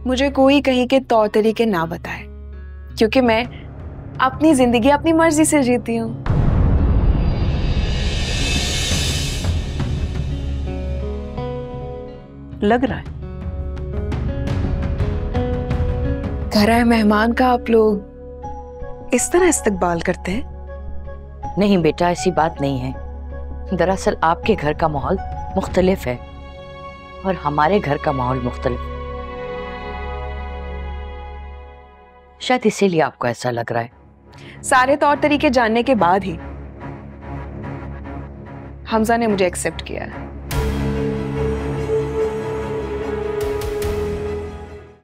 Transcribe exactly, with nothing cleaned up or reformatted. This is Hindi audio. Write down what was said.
मुझे कोई कहीं के तौर तरीके ना बताए, क्योंकि मैं अपनी जिंदगी अपनी मर्जी से जीती हूँ। लग रहा है घर आए मेहमान का आप लोग इस तरह इस्तकबाल करते हैं? नहीं बेटा, ऐसी बात नहीं है। दरअसल आपके घर का माहौल मुख्तलिफ है और हमारे घर का माहौल मुख्तलिफ है, शायद इसीलिए आपको ऐसा लग रहा है। सारे तौर तरीके जानने के बाद ही हमजा ने मुझे एक्सेप्ट किया है।